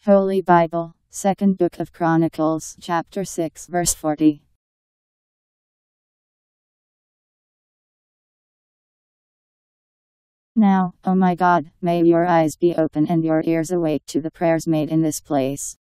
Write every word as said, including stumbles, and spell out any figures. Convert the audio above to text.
Holy Bible, Second Book of Chronicles, chapter six, verse forty. Now, O my God, may your eyes be open and your ears awake to the prayers made in this place.